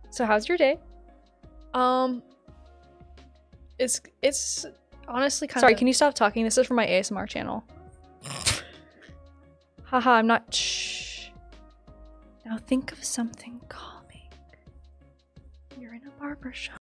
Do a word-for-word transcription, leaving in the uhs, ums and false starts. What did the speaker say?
So how's your day? Um, it's it's honestly kind of. Sorry, can you stop talking? This is for my A S M R channel. Haha, I'm not. Shh. Now think of something calming. You're in a barber shop.